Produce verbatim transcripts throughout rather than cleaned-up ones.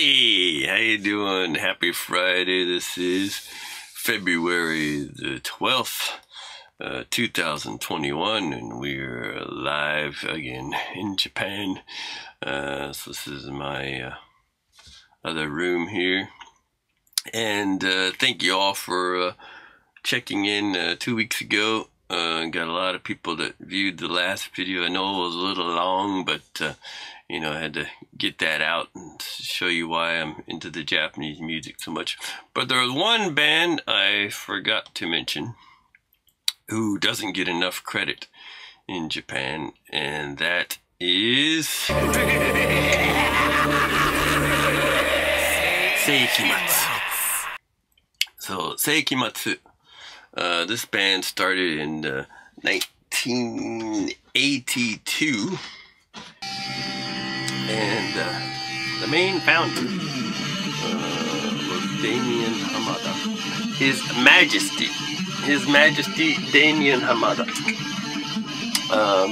Hey, how you doing? Happy Friday. This is February the twelfth, uh, two thousand twenty-one, and we're live again in Japan. Uh, so this is my uh, other room here. And uh, thank you all for uh, checking in uh, two weeks ago. Uh, got a lot of people that viewed the last video. I know it was a little long, but uh, you know, I had to get that out and show you why I'm into the Japanese music so much. But there was one band I forgot to mention who doesn't get enough credit in Japan, and that is SeikimaII. So SeikimaII. Uh, this band started in uh, nineteen eighty-two, and uh, the main founder uh, was Damien Hamada. His Majesty, His Majesty Damien Hamada, um,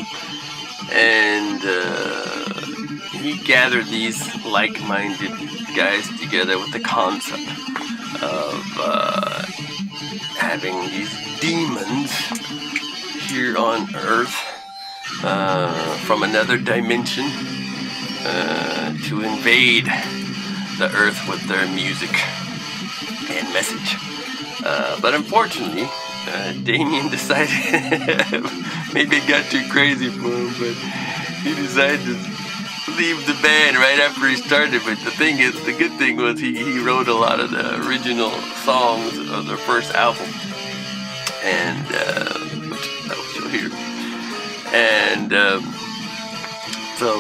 and uh, he gathered these like-minded guys together with the concept of Uh, having these demons here on Earth uh, from another dimension uh, to invade the Earth with their music and message. Uh, but unfortunately, uh, Damien decided, maybe it got too crazy for him, but he decided to leave the band right after he started. But the thing is, the good thing was he, he wrote a lot of the original songs of their first album, and uh, which I will show here. And um, so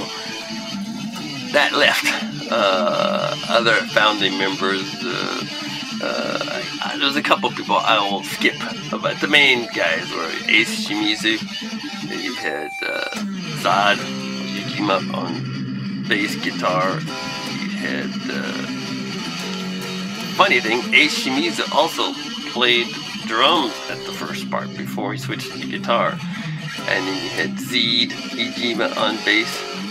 that left uh, other founding members. Uh, uh, I, I, there's a couple people I will skip, but the main guys were Ace Shimizu. You had uh, Zod Yukima on bass guitar. You had uh, funny thing, Ace Shimizu also played drums at the first part before he switched to guitar. And then you had Zed Ijima on bass,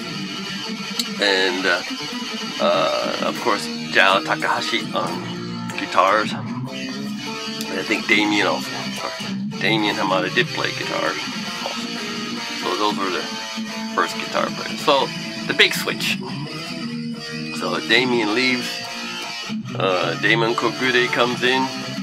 and uh, uh, of course Jail Takahashi on guitars. And I think Damien also, or Damien Hamada did play guitars also. So those were the first guitar players. So the big switch. So Damien leaves, uh, Damon Kogure comes in,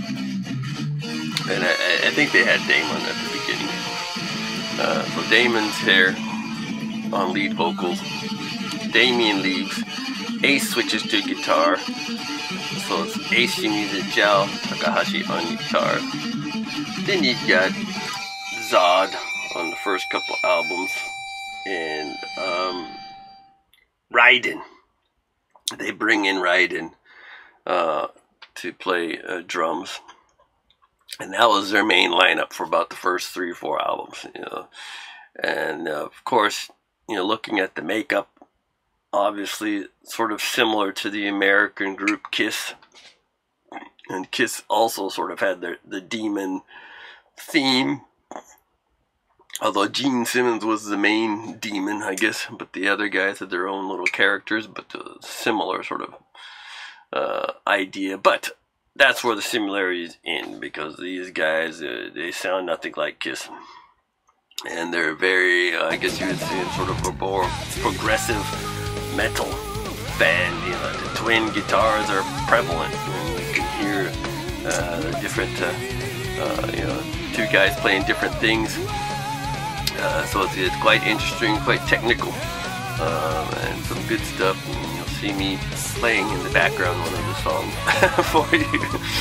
and I, I think they had Damon at the beginning. Uh, so Damon's here on lead vocals. Damien leaves, Ace switches to guitar. So it's Ace Shimizu, Jail Takahashi on guitar. Then you've got Zod on the first couple albums, and um, Raiden. They bring in Raiden uh, to play uh, drums, and that was their main lineup for about the first three or four albums. You know, and uh, of course, you know, looking at the makeup, obviously sort of similar to the American group Kiss, and Kiss also sort of had their the demon theme. Although Gene Simmons was the main demon, I guess, but the other guys had their own little characters, but a similar sort of uh, idea. But that's where the similarities end, because these guys, uh, they sound nothing like Kiss. And they're very, uh, I guess you would say, sort of a more progressive metal band. You know, the twin guitars are prevalent, and you can hear uh, the different, uh, uh, you know, two guys playing different things. Uh, so it's, it's quite interesting, quite technical, um, and some good stuff. And you'll see me playing in the background one of the songs for you.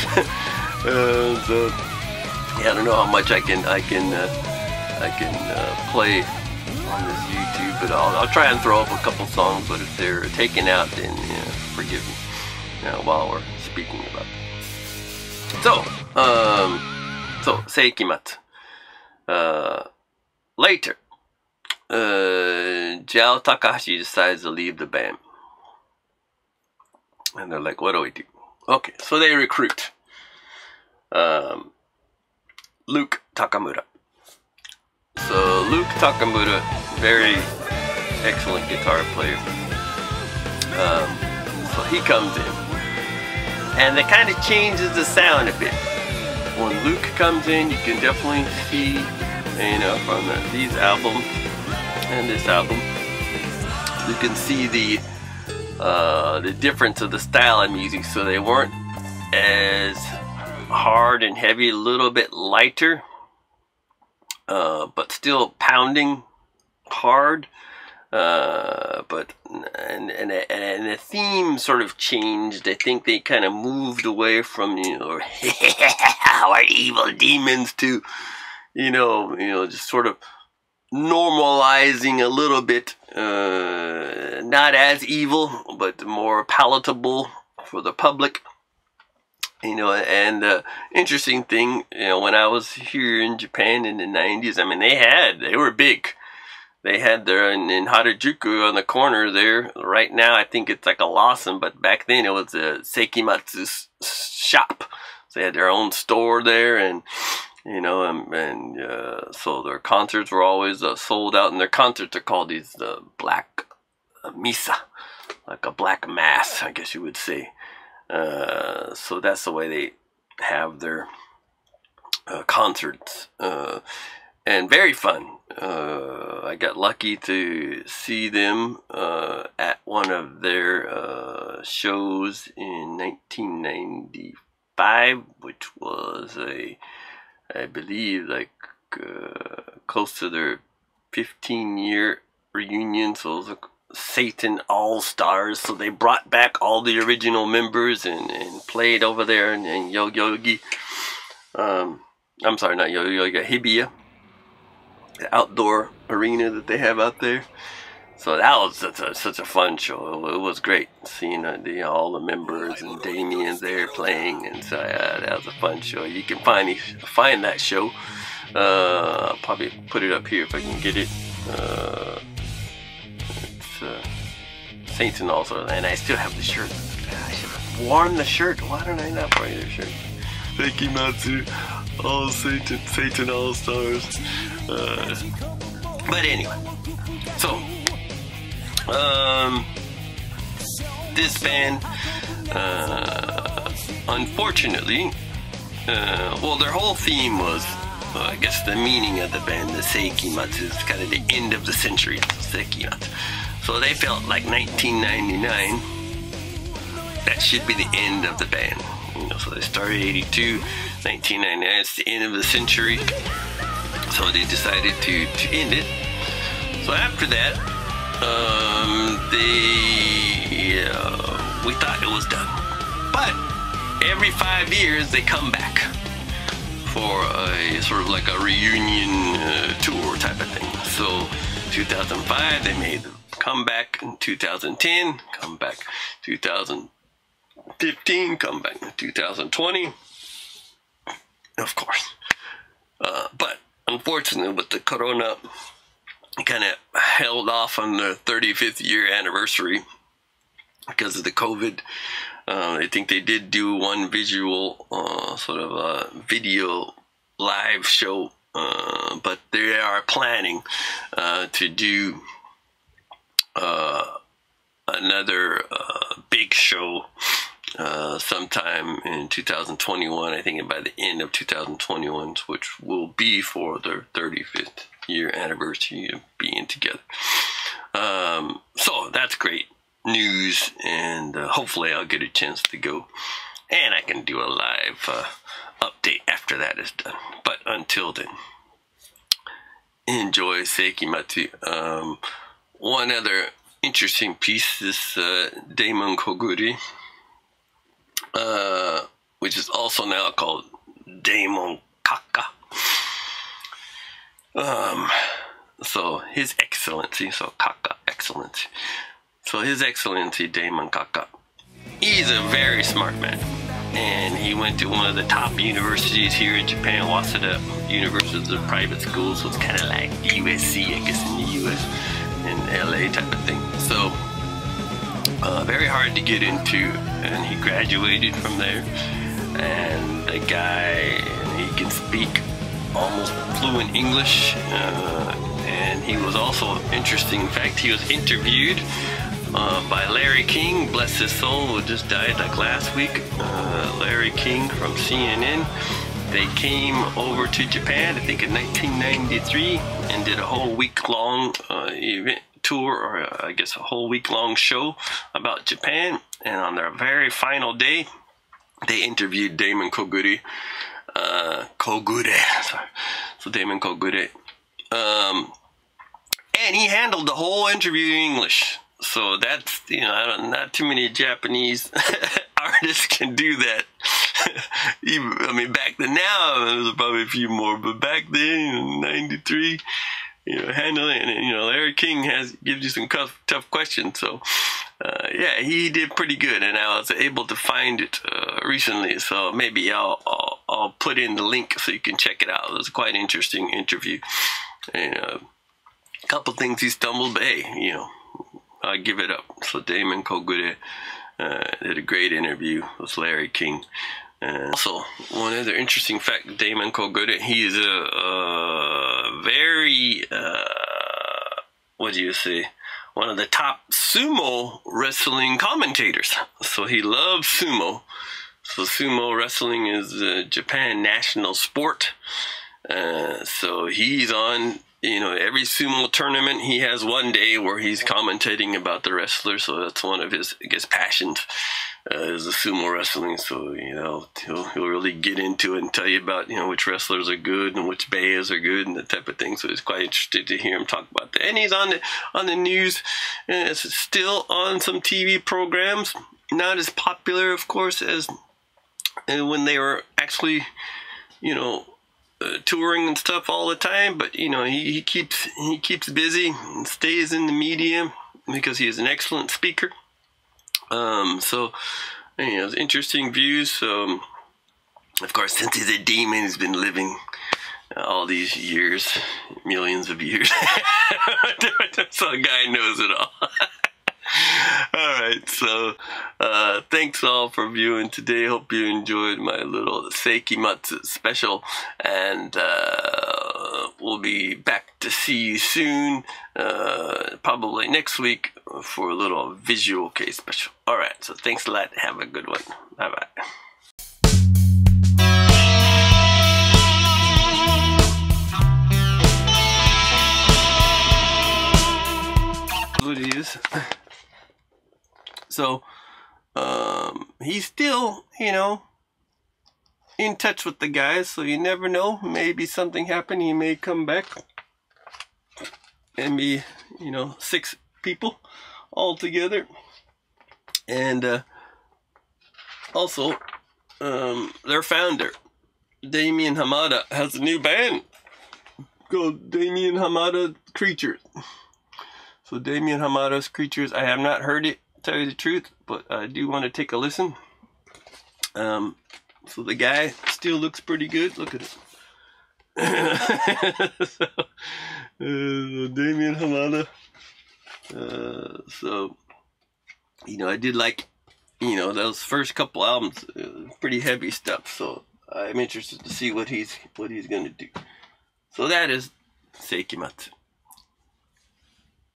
uh, so yeah, I don't know how much I can I can uh, I can uh, play on this YouTube, but I'll I'll try and throw up a couple songs. But if they're taken out, then yeah, forgive me. You know, while we're speaking about it. So um, so SeikimaII. Uh, Later, uh, Jail Takahashi decides to leave the band. And they're like, what do we do? Okay, so they recruit um, Luke Takamura. So Luke Takamura, very excellent guitar player. Um, so he comes in, and it kind of changes the sound a bit. When Luke comes in, you can definitely see, you know, from the, these albums and this album, you can see the uh, the difference of the style of music. So they weren't as hard and heavy, a little bit lighter, uh, but still pounding hard. Uh, but and, and and the theme sort of changed. I think they kind of moved away from, you know, our evil demons to, you know, you know, just sort of normalizing a little bit, uh, not as evil, but more palatable for the public. You know, and uh, interesting thing, you know, when I was here in Japan in the nineties, I mean, they had, they were big. They had their, in, in Harajuku on the corner there. Right now, I think it's like a Lawson, but back then it was a SeikimaII shop. So they had their own store there, and, you know, and, and uh, so their concerts were always uh, sold out, and their concerts are called these uh, black uh, misa, like a black mass, I guess you would say. Uh, so that's the way they have their uh, concerts, uh, and very fun. Uh, I got lucky to see them uh, at one of their uh, shows in nineteen ninety-five, which was a, I believe, like uh, close to their fifteen year reunion. So it was a Satan All-Stars. So they brought back all the original members and, and played over there in, in Yoyogi. Um, I'm sorry, not Yoyogi, Hibiya. The outdoor arena that they have out there. So that was such a, such a fun show. It was great seeing uh, the, all the members and Damien's there playing, and so uh, that was a fun show. You can find find that show. Uh, I'll probably put it up here if I can get it. Uh, it's uh, Saints and all sorts, and I still have the shirt. I should have worn the shirt. Why don't I not wear the shirt? SeikimaII, all Satan, Satan All Stars. Uh, but anyway, so um, this band, uh, unfortunately, uh, well, their whole theme was, well, I guess the meaning of the band, the SeikimaII, is kind of the end of the century, SeikimaII. So they felt like nineteen ninety-nine, that should be the end of the band. You know, so they started eighty-two, nineteen ninety-nine, it's the end of the century. So they decided to, to end it. So after that, um, they, uh, we thought it was done. But every five years they come back for a sort of like a reunion uh, tour type of thing. So two thousand five they made the comeback, in two thousand ten, come back, two thousand fifteen, come back in two thousand twenty, of course. Uh, but unfortunately, with the corona, kind of held off on the thirty-fifth year anniversary because of the COVID. Uh, I think they did do one visual, uh, sort of a video live show, uh, but they are planning uh, to do uh, another uh, big show Uh, sometime in two thousand twenty-one, I think by the end of two thousand twenty-one, which will be for their thirty-fifth year anniversary of being together. Um, so that's great news, and uh, hopefully I'll get a chance to go, and I can do a live uh, update after that is done. But until then, enjoy SeikimaII. Um, one other interesting piece is uh, Daemon Kogure, Uh, which is also now called Daemon Kakka. Um, so His Excellency, so Kakka, Excellency. So His Excellency Daemon Kakka, he's a very smart man, and he went to one of the top universities here in Japan, Waseda University, is a private school, so it's kind of like U S C, I guess, in the U S, in L A type of thing. So Uh, very hard to get into, and he graduated from there, and the guy, he can speak almost fluent English, uh, and he was also interesting. In fact, he was interviewed uh, by Larry King. Bless his soul, who just died like last week. Uh, Larry King from C N N. They came over to Japan, I think in nineteen ninety-three, and did a whole week-long uh, event tour, or uh, I guess a whole week-long show about Japan. And on their very final day, they interviewed Damon Kogure. Uh, Kogure, sorry. So Damon Kogure. Um, and he handled the whole interview in English. So that's, you know, I don't, not too many Japanese artists can do that. Even, I mean, back then, now there's probably a few more, but back then, in ninety-three, you know, handling it, and, you know, Larry King has gives you some tough, tough questions. So, uh, yeah, he did pretty good, and I was able to find it uh, recently. So maybe I'll, I'll I'll put in the link so you can check it out. It was quite an interesting interview, and uh, a couple things he stumbled, but hey, you know, I give it up. So Damon Kogure uh, did a great interview with Larry King. And also, one other interesting fact, Damon Kogure, he is a, a very, uh, what do you say, one of the top sumo wrestling commentators. So he loves sumo. So sumo wrestling is uh, Japan national sport. Uh, so he's on, you know, every sumo tournament, he has one day where he's commentating about the wrestler. So that's one of his, I guess, passions. Uh, is the sumo wrestling, so you know he'll he'll really get into it and tell you about, you know, which wrestlers are good and which bayas are good and that type of thing. So it's quite interesting to hear him talk about that. And he's on the on the news, and it's still on some T V programs. Not as popular, of course, as uh, when they were actually, you know, uh, touring and stuff all the time. But you know, he he keeps he keeps busy and stays in the media because he is an excellent speaker. Um, so, you know, interesting views. So, of course, since he's a demon, he's been living all these years, millions of years. So a guy knows it all. Alright, so, uh, thanks all for viewing today. Hope you enjoyed my little SeikimaII special, and, uh, we'll be back to see you soon, uh, probably next week for a little visual case special. Alright, so thanks a lot. Have a good one. Bye-bye. What it is. So, um, he's still, you know, in touch with the guys, so you never know. Maybe something happened, he may come back and be, you know, six people all together. And, uh, also, um, their founder, Damien Hamada, has a new band called Damien Hamada Creatures. So Damien Hamada's Creatures, I have not heard it, tell you the truth, but I do want to take a listen. Um, so the guy still looks pretty good. Look at it. So, uh, Damien Hamada. Uh, so, you know, I did like, you know, those first couple albums, uh, pretty heavy stuff. So I'm interested to see what he's what he's gonna do. So that is SeikimaII.